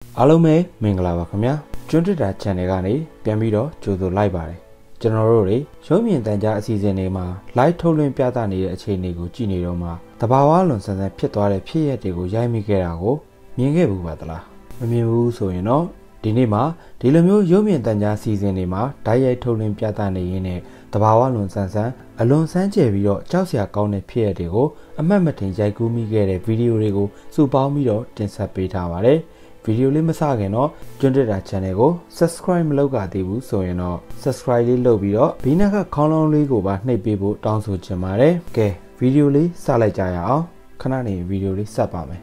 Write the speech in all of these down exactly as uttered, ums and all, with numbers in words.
အားလုံးပဲမင်္ဂလာပါခင်ဗျာကျွန်းတက်တာ channel ကနေပြန်ပြီးတော့ကြိုဆိုလိုက်ပါတယ်ကျွန်တော်တို့တွေရုပ်မြင်သံကြားအစီအစဉ်တွေမှာ live ထုတ်လွှင့်ပြသနေတဲ့အခြေအနေကိုကြည့်နေတော့မှတဘာဝလွန်ဆန်းဆန်းဖြစ်သွားတဲ့ဖြစ်ရပ်တွေကိုရိုက်မိခဲ့တာကိုမြင်ခဲ့ဘူးပါသလားမမြင်ဘူးဆိုရင်တော့ဒီနေ့မှာဒီလိုမျိုးရုပ်မြင်သံကြားအစီအစဉ်တွေမှာဓာတ်ရိုက်ထုတ်လွှင့်ပြသနေရင်းနဲ့တဘာဝလွန်ဆန်းဆန်းအလွန်ဆန်းကျယ်ပြီးတော့ကြောက်စရာကောင်းတဲ့ဖြစ်ရပ်တွေကိုအမှတ်မထင်ရိုက်ကူးမိခဲ့တဲ့ဗီဒီယိုတွေကိုစုပေါင်းပြီးတော့တင်ဆက်ပေးထားပါတယ်ဗီဒီယိုလေးမစခင်တော့ကျွန်းတက်တာ channel ကို subscribe မလုပ်ကြသေးဘူးဆိုရင်တော့ subscribe လေးလုပ်ပြီးတော့ဘေးနားကခေါင်းလုံးလေးကိုပါနှိပ်ပေးဖို့တောင်းဆိုချင်ပါတယ်ကဲဗီဒီယိုလေးစလိုက်ကြရအောင်ခဏနေဗီဒီယိုလေးဆက်ပါမယ်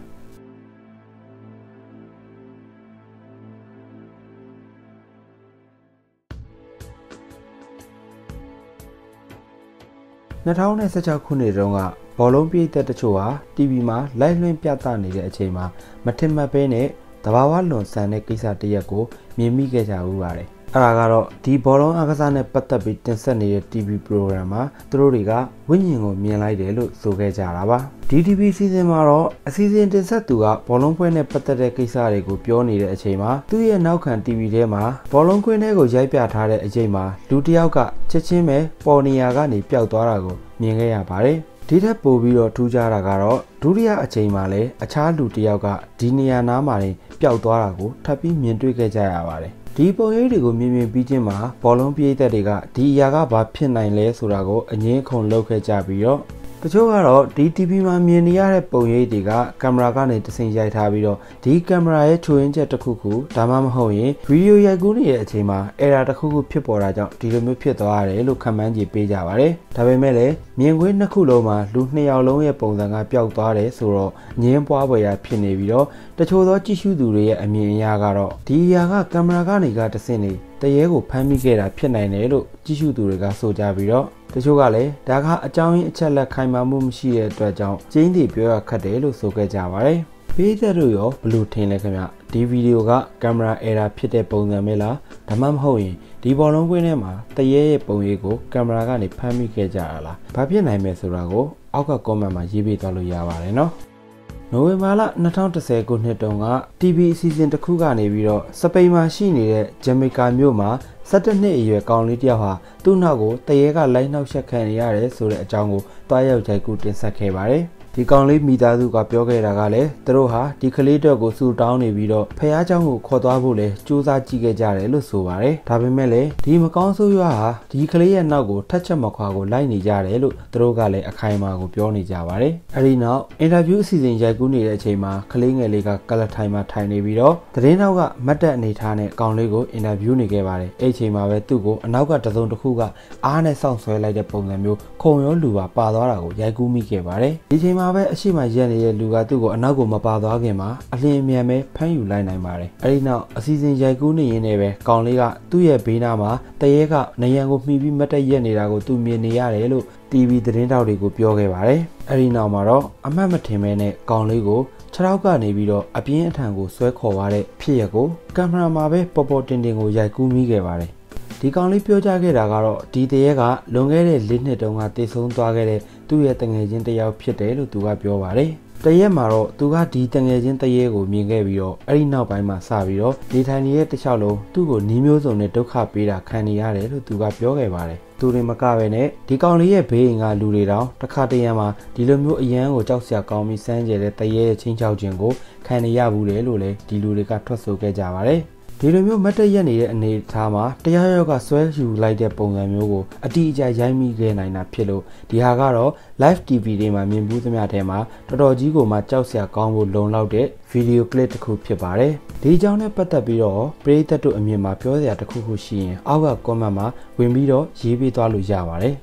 ၂၀၁၆ခုနှစ်တုန်းကဘောလုံးပြည့်သက်တချို့ဟာ တီဗီ မှာ live လွှင့်ပြသနေတဲ့အချိန်မှာမထင်မှတ်ဘဲနဲ့တဘာဝလွန်ဆန်တဲ့ကိစ္စတစ်ရပ်ကိုမြင်မိခဲ့ကြဦးပါတယ်။အဲ့ဒါကတော့ဒီဘောလုံးအားကစားနဲ့ပတ်သက်ပြီးတင်ဆက်နေတဲ့ တီဗီ program မှာသူတို့တွေကဝိညာဉ်ကိုမြင်လိုက်တယ်လို့ဆိုခဲ့ကြတာပါ။ဒီ တီဗီ စီစဉ်မှာတော့အစီအစဉ်တင်ဆက်သူကဘောလုံးပွဲနဲ့ပတ်သက်တဲ့ကိစ္စတွေကိုပြောနေတဲ့အချိန်မှာသူ့ရဲ့နောက်ခံ တီဗီ ထဲမှာဘောလုံးကွင်းထဲကိုရိုက်ပြထားတဲ့အချိန်မှာလူတစ်ယောက်ကချက်ချင်းပဲပေါ်နေရာကနေပျောက်သွားတာကိုမြင်ခဲ့ရပါတယ်။ဒီထက်ပိုပြီးတော့ထူးခြားတာကတော့ဒုတိယအချိန်မှာလည်းအခြားလူတစ်ယောက်ကဒီနေရာနားမှာပျောက်သွားတာကိုထပ်ပြီးမြင်တွေ့ခဲ့ကြရပါတယ်။ဒီပုံရိပ်တွေကိုမြင်မြင်ပြီးချင်းမှာဘောလုံးပရိသတ်တွေကဒီအရာကဘာဖြစ်နိုင်လဲဆိုတာကိုအငင်းအခုန်လုပ်ခဲ့ကြပြီးတော့တချို့ကတော့ဒီ တီဗီ မှာမြင်နေရတဲ့ပုံရိပ်တွေကကင်မရာကနေတဆင့်ရိုက်ထားပြီးတော့ဒီကင်မရာရဲ့ချိုးရင်းချက်တစ်ခုခုဒါမှမဟုတ်ရင်ဗီဒီယိုရိုက်ကူးနေတဲ့အချိန်မှာ error တစ်ခုခုဖြစ်ပေါ်တာကြောင့်ဒီလိုမျိုးဖြစ်သွားရတယ်လို့ခန့်မှန်းကြည့်ပေးကြပါတယ်။ဒါပေမဲ့လည်းမြင်ကွင်းနှစ်ခုလုံးမှာလူနှစ်ယောက်လုံးရဲ့ပုံစံကပျောက်သွားတယ်ဆိုတော့ငင်းပွားပွေရာဖြစ်နေပြီးတော့တချို့သောကြည့်ရှုသူတွေရဲ့အမြင်အရကတော့ဒီအရာကကင်မရာကနေကတဆင့်နေတရေကိုဖမ်းမိခဲ့တာဖြစ်နိုင်တယ်လို့ကြည့်ရှုသူတွေကဆိုကြပြီးတော့တချို့ကလည်းဒါကအကြောင်းရင်းအချက်လက်ခိုင်မာမှုမရှိတဲ့အတွက်ကြောင့်ကျင်းတည်ပြောရခက်တယ်လို့ဆိုခဲ့ကြပါတယ်။ပေးသက်တို့ရောဘလို့ထင်လဲခင်ဗျ။ဒီဗီဒီယိုကကင်မရာ error ဖြစ်တဲ့ပုံစံပဲလားဒါမှမဟုတ်ရင်ဒီဘောလုံးကွင်းထဲမှာတရေရဲ့ပုံရိပ်ကိုကင်မရာကနေဖမ်းမိခဲ့ကြတာလား။ဘာဖြစ်နိုင်မယ်ဆိုတာကိုအောက်က comment မှာရေးပေးသွားလို့ရပါတယ်နော်။နိုဝင်ဘာလ၂၀၁၀ခုနှစ်တုန်းက တီဗီ အစီအစဉ်တစ်ခုကနေပြီးတော့စပိန်မှာရှိနေတဲ့ဂျမေကာမြို့မှာ၁၁နှစ်အရွယ်ကောင်လေးတယောက်ဟာသူ့နောက်ကိုတရေကလိုက်နှောက်ရှက်ခံနေရတယ်ဆိုတဲ့အကြောင်းကိုတွားရောက်ကြိုက်ကူတင်ဆက်ခဲ့ပါတယ်။ဒီကောင်လေးမိသားစုကပြောခဲ့တာကလည်းသူတို့ဟာဒီကလေးတော့ကိုစူတောင်းနေပြီးတော့ဖះเจ้าကိုခေါ်သွားဖို့လဲစူးစမ်းကြည့်ခဲ့ကြတယ်လို့ဆိုပါတယ်။ဒါပေမဲ့လည်းဒီမကောင်းဆိုးရွားဟာဒီကလေးရဲ့နောက်ကိုထက်ချက်မခွာကိုလိုက်နေကြတယ်လို့သူတို့ကလည်းအခိုင်အမာကိုပြောနေကြပါတယ်။အဲဒီနောက်အင်တာဗျူးအစီအစဉ်ရိုက်ကူးနေတဲ့အချိန်မှာကလေးငယ်လေးကကလထိုင်မှာထိုင်နေပြီးတော့သတင်းနောက်ကမတ်တက်အနေထားနဲ့ကောင်လေးကိုအင်တာဗျူးနေခဲ့ပါတယ်။အဲ့အချိန်မှာပဲသူ့ကိုအနောက်ကတစုံတစ်ခုကအားနဲ့စောင့်ဆွဲလိုက်တဲ့ပုံစံမျိုးခုံရောလူပါပါသွားတာကိုရိုက်ကူးမိခဲ့ပါတယ်။ဒီချိန်မှာပဲအရှိမရက်နေတဲ့လူကသူ့ကိုအနောက်ကိုမပါသွားခင်မှာအလင်းအမြန်ပဲဖမ်းယူလိုက်နိုင်ပါတယ်။အဲဒီနောက်အစီအစဉ်ရိုက်ကူးနေရင်းနဲ့ပဲကောင်လေးကသူ့ရဲ့ဘေးနားမှာတရေကနေရန်ကိုမှီပြီးမတ်တက်ရက်နေတာကိုသူမြင်နေရတယ်လို့ တီဗီ သတင်းတောက်တွေကိုပြောခဲ့ပါတယ်။အဲဒီနောက်မှာတော့အမှတ်မထင်မဲနဲ့ကောင်လေးကိုခြေထောက်ကနေပြီးတော့အပြင်းအထန်ကိုဆွဲခေါ်သွားတဲ့ဖြစ်ရပ်ကိုကင်မရာမှာပဲပေါ်ပေါ်တင်တင်ကိုရိုက်ကူးမိခဲ့ပါတယ်။ဒီကောင်လေးပြောကြားခဲ့တာကတော့ဒီတရေကလွန်ခဲ့တဲ့၄နှစ်တုန်းကတည်ဆုံးသွားခဲ့တဲ့သူ့ရဲ့တငယ်ချင်းတစ်ယောက်ဖြစ်တယ်လို့သူကပြောပါတယ်။တရက်မှာတော့သူကဒီတငယ်ချင်းတရေကိုမြင်ခဲ့ပြီးတော့အဲ့ဒီနောက်ပိုင်းမှာစပြီးတော့နေထိုင်နေတဲ့တစ်လျှောက်လုံးသူ့ကိုနှီးမျိုးစုံနဲ့ဒုက္ခပေးတာခံနေရတယ်လို့သူကပြောခဲ့ပါတယ်။သူတွေမကပဲနဲ့ဒီကောင်လေးရဲ့ဘေးအိမ်ကလူတွေတောင်တစ်ခါတရံမှာဒီလိုမျိုးအရန်ကိုကြောက်စရာကောင်းပြီးစမ်းကြဲတဲ့တရေရဲ့ချင်းချောက်ခြင်းကိုခံနေရဘူးလေလို့လည်းဒီလူတွေကထွက်ဆိုခဲ့ကြပါတယ်။ဒီလိုမျိုးမတ်တက်ရက်နေတဲ့အနေအထားမှာတရားရောက်ကဆွဲယူလိုက်တဲ့ပုံစံမျိုးကိုအတိအကျရိုက်မိခဲ့နိုင်တာဖြစ်လို့ဒီဟာကတော့ live တီဗီ တွေမှာမြင်ဘူးသမျှထဲမှာတော်တော်ကြီးကိုမှကြောက်စရာကောင်းဖို့လုံလောက်တဲ့ဗီဒီယိုကလစ်တစ်ခုဖြစ်ပါတယ်။ဒီအကြောင်းနဲ့ပတ်သက်ပြီးတော့ပရိသတ်တို့အမြင်မှာပြောစရာတစ်ခုခုရှိရင်အောက်က comment မှာဝင်ပြီးတော့ရေးပေးသွားလို့ရပါတယ်။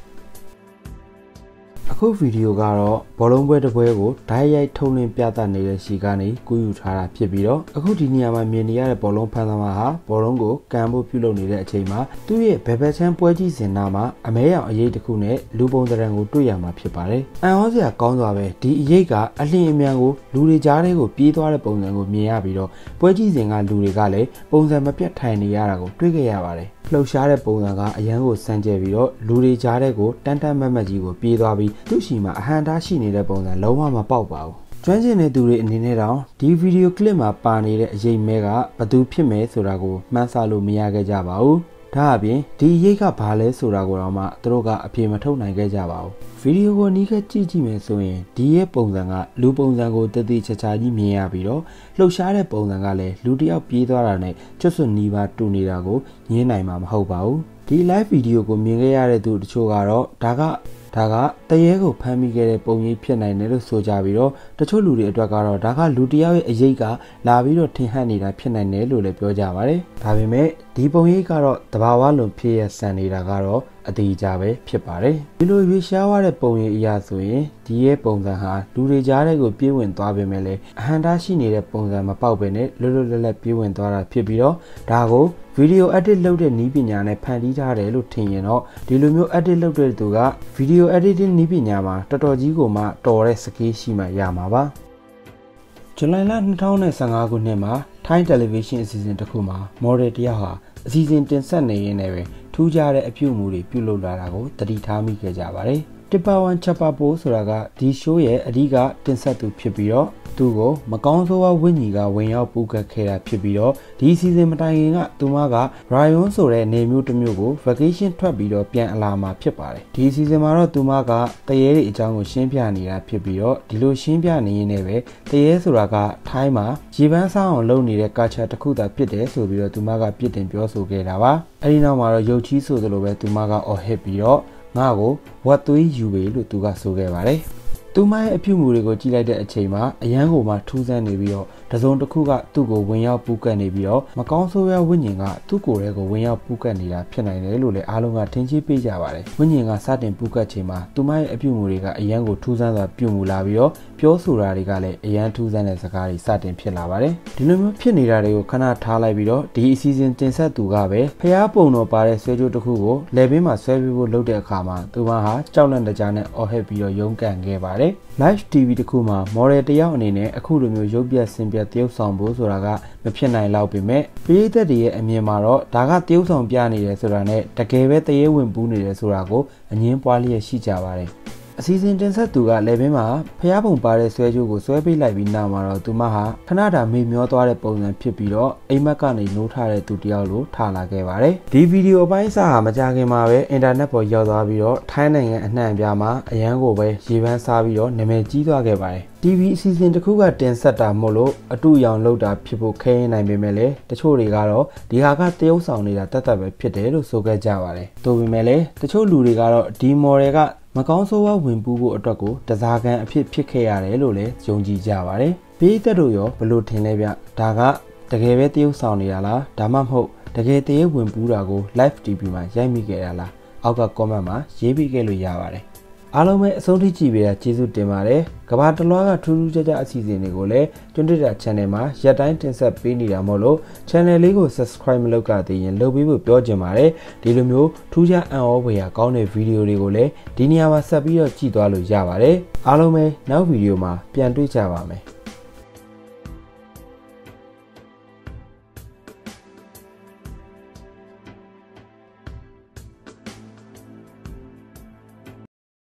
အခုဗီဒီယိုကတော့ဘောလုံးပွဲတစ်ပွဲကိုဓာတ်ရိုက်ထုတ်လွှင့်ပြသနေတဲ့ရှီကနေကူးယူထားတာဖြစ်ပြီးတော့အခုဒီနေရာမှာမြင်နေရတဲ့ဘောလုံးဖန်သမားဟာဘောလုံးကိုကန်ဖို့ပြုလုပ်နေတဲ့အချိန်မှာသူ့ရဲ့ဘယ်ဘက်ချမ်းပွဲကြီးစင်နာမှာအမဲရောင်အရေးတစ်ခုနဲ့လူပုံစံကိုတွေ့ရမှာဖြစ်ပါတယ်။အံ့ဩစရာကောင်းစွာပဲဒီအရေးကအလင်းအမြန်ကိုလူတွေကြားထဲကိုပြေးသွားတဲ့ပုံစံကိုမြင်ရပြီးတော့ပွဲကြီးစင်ကလူတွေကလည်းပုံစံမပြတ်ထိုင်နေရတာကိုတွေ့ခဲ့ရပါတယ်။လှုပ်ရှားတဲ့ပုံစံကအရန်ကိုစမ်းကြဲပြီးတော့လူတွေကြားထဲကိုတန်းတန်းမတ်မတ်ကြီးကိုပြေးသွားပြီးသူ့ရှိမှာအဟံတားရှိနေတဲ့ပုံစံလုံးဝမပေါက်ပါဘူး။ကျွမ်းကျင်တဲ့သူတွေအနေနဲ့တောင်ဒီဗီဒီယိုကလစ်မှာပါနေတဲ့အရေးမဲကဘယ်သူဖြစ်မယ်ဆိုတာကိုမှန်းဆလို့မရခဲ့ကြပါဘူး။ဒါအပြင်ဒီအရေးကဘာလဲဆိုတာကိုတော့မှသူတို့ကအပြေမထုတ်နိုင်ခဲ့ကြပါဘူး။ဗီဒီယိုကိုနီးကပ်ကြည့်ကြည့်မယ်ဆိုရင်ဒီရဲ့ပုံစံကလူပုံစံကိုတည်တည်ချာချာကြီးမြင်ရပြီးတော့လှုပ်ရှားတဲ့ပုံစံကလည်းလူတစ်ယောက်ပြေးသွားတာနဲ့ချွတ်စွနီးပါတူနေတာကိုညင်းနိုင်မှာမဟုတ်ပါဘူး။ဒီ live ဗီဒီယိုကိုမြင်ခဲ့ရတဲ့သူတချို့ကတော့ဒါကဒါကတရေကိုဖမ်းမိခဲ့တဲ့ပုံရိပ်ဖြစ်နိုင်တယ်လို့ဆိုကြပြီးတော့တချို့လူတွေအတွက်ကတော့ဒါကလူတယောက်ရဲ့အရေးကလာပြီးတော့ထင်ဟပ်နေတာဖြစ်နိုင်တယ်လို့လည်းပြောကြပါတယ်။ဒါပေမဲ့ဒီပုံရိပ်ကတော့တဘာဝလွန်ဖြစ်ရဆန်နေတာကတော့အသေးကြပဲဖြစ်ပါတယ်။ဒီလိုရွေးရှားရတဲ့ပုံရိပ်အရာဆိုရင်ဒီရဲ့ပုံစံဟာလူတွေကြားတဲ့ကိုပြေးဝင်သွားပေမဲ့လည်းအဟံတားရှိနေတဲ့ပုံစံမပေါက်ပဲနဲ့လွတ်လွတ်လပ်လပ်ပြေးဝင်သွားတာဖြစ်ပြီးတော့ဒါကိုဗီဒီယို edit လုပ်တဲ့နည်းပညာနဲ့ဖန်တီးထားတယ်လို့ထင်ရင်တော့ဒီလိုမျိုး edit လုပ်တဲ့သူကဗီဒီယို editing နည်းပညာမှာတော်တော်ကြီးကိုမှတော်တဲ့ skill ရှိမှရမှာပါ။ဇူလိုင်လ၂၀၁၅ခုနှစ်မှာထိုင်းတယ်လီဗေးရှင်းအစီအစဉ်တစ်ခုမှာ model တယောက်ဟာအစီအစဉ်တင်ဆက်နေရင်းနဲ့ပဲထူးခြားတဲ့အပြုအမူတွေပြုလုပ်လာတာကိုသတိထားမိခဲ့ကြပါတယ်။တစ်ပါဝန်ချက်ပါပိုးဆိုတာကဒီ show ရဲ့အဓိကတင်ဆက်သူဖြစ်ပြီးတော့သူ့ကိုမကောင်းဆိုးဝါးဝင်းကြီးကဝင်ရောက်ပူကတ်ခဲ့တာဖြစ်ပြီးတော့ဒီစီဇန်မတိုင်ခင်ကသူမကရာယွန်းဆိုတဲ့နေမျိုးတစ်မျိုးကို vacation ထွက်ပြီးတော့ပြန်အလာမှာဖြစ်ပါတယ်ဒီစီဇန်မှာတော့သူမကတရေတွေအကြောင်းကိုရှင်းပြနေတာဖြစ်ပြီးတော့ဒီလိုရှင်းပြနေရင်းနဲ့ပဲတရေဆိုတာကထိုင်းမှာရေပန်းစားအောင်လုပ်နေတဲ့ culture တစ်ခုသာဖြစ်တယ်ဆိုပြီးတော့သူမကပြစ်တင်ပြောဆိုခဲ့တာပါအဲဒီနောက်မှာတော့ရုပ်ချီးဆိုသလိုပဲသူမကအော်ဟစ်ပြီးတော့ငါ့ကိုဝတ်သွေးယူပေလို့သူကဆိုခဲ့ပါတယ်သူမရဲ့အပြုအမူတွေကိုကြည့်လိုက်တဲ့အချိန်မှာအရန်ကိုမှထူးဆန်းနေပြီးတော့တစုံတစ်ခုကသူ့ကိုဝင်ရောက်ပူးကတ်နေပြီးတော့မကောင်းဆိုးရဝိညာဉ်ကသူ့ကိုယ်ရဲ့ကိုဝင်ရောက်ပူးကတ်နေတာဖြစ်နိုင်တယ်လို့လည်းအားလုံးကထင်ကြီးပေးကြပါတယ်ဝိညာဉ်ကစတင်ပူးကတ်ချိန်မှာသူမရဲ့အပြုအမူတွေကအရန်ကိုထူးဆန်းစွာပြုမူလာပြီးတော့ပြောဆိုတာတွေကလည်းအရန်ထူးဆန်းတဲ့စကားတွေစတင်ဖြစ်လာပါတယ်ဒီလိုမျိုးဖြစ်နေတာတွေကိုခဏထားလိုက်ပြီးတော့ဒီအစီအစဉ်တင်ဆက်သူကပဲဖျားပုံတော်ပါတဲ့ဆွဲကြိုးတစ်ခုကိုလေဘင်းမှာဆွဲပြီးဖို့လုပ်တဲ့အခါမှာသူမဟာကြောက်လန့်တကြားနဲ့အော်ဟစ်ပြီးတော့ရုန်းကန်ခဲ့ပါတယ်live တီဗီ တခုမှာ model တယောက်အနေနဲ့အခုလိုမျိုးရုပ်ပြဆင်ပြတရုပ်ဆောင်ဖို့ဆိုတာကမဖြစ်နိုင်လောက်ပေမဲ့ပရိသတ်တွေရဲ့အမြင်မှာတော့ဒါကတရုပ်ဆောင်ပြနေတယ်ဆိုတာနဲ့တကယ်ပဲတရေဝင်ပူးနေတယ်ဆိုတာကိုအငင်းပွားလျက်ရှိကြပါတယ်အစီအစဉ်တင်ဆက်သူကလေဘင်းမှာဖျားပုံပါတဲ့ဆွဲကြိုးကိုဆွဲပေးလိုက်ပြီးနောက်မှာတော့သူမဟာခဏတာမေ့မျောသွားတဲ့ပုံစံဖြစ်ပြီးတော့အိမ်မက်ကနေနိုးထားတဲ့သူတယောက်လိုထလာခဲ့ပါတယ်ဒီဗီဒီယိုအပိုင်းအစဟာမကြခင်မှာပဲအင်တာနက်ပေါ်ရောက်သွားပြီးတော့ထိုင်းနိုင်ငံအနှံ့အပြားမှာအရန်ကိုပဲရေပန်းစားပြီးတော့နာမည်ကြီးသွားခဲ့ပါတယ်တီဗီ အစီအစဉ်တစ်ခုကတင်ဆက်တာမို့လို့အတူရောင်လောက်တာဖြစ်ဖို့ခဲရင်နိုင်ပေမဲ့လည်းတချို့တွေကတော့ဒီဟာကတရုပ်ဆောင်နေတာတတ်တတ်ပဲဖြစ်တယ်လို့ဆိုခဲ့ကြပါတယ်။ဒါပေမဲ့လည်းတချို့လူတွေကတော့ဒီ model ကမကောင်းဆိုးဝါးဝင်ပူးဖို့အတွက်ကိုတစားကန်အဖြစ်ဖြစ်ခဲ့ရတယ်လို့လည်းယုံကြည်ကြပါတယ်။ပြည်သက်တို့ရောဘယ်လိုထင်လဲဗျ။ဒါကတကယ်ပဲတရုပ်ဆောင်နေတာလား။ဒါမှမဟုတ်တကယ်တရေဝင်ပူးတာကို live တီဗီ မှာရိုက်မိခဲ့တာလား။အောက်က comment မှာရေးပေးခဲ့လို့ရပါတယ်။အားလုံးပဲအဆုံးထိကြည့်ပေးတာကျေးဇူးတင်ပါတယ်။ကမ္ဘာတလွှားကထူးထူးခြားခြားအစီအစဉ်တွေကိုလည်းတွင်တွင်တာ channel မှာရက်တိုင်းတင်ဆက်ပေးနေတာမို့လို့ channel လေးကို subscribe မလုပ်ကြသေးရင်လုပ်ပေးဖို့ပြောချင်ပါတယ်။ဒီလိုမျိုးထူးခြားအံ့ဩဖွယ်ရာကောင်းတဲ့ဗီဒီယိုတွေကိုလည်းဒီနေရာမှာဆက်ပြီးတော့ကြည့်သွားလို့ရပါတယ်။အားလုံးပဲနောက်ဗီဒီယိုမှာပြန်တွေ့ကြပါမယ်။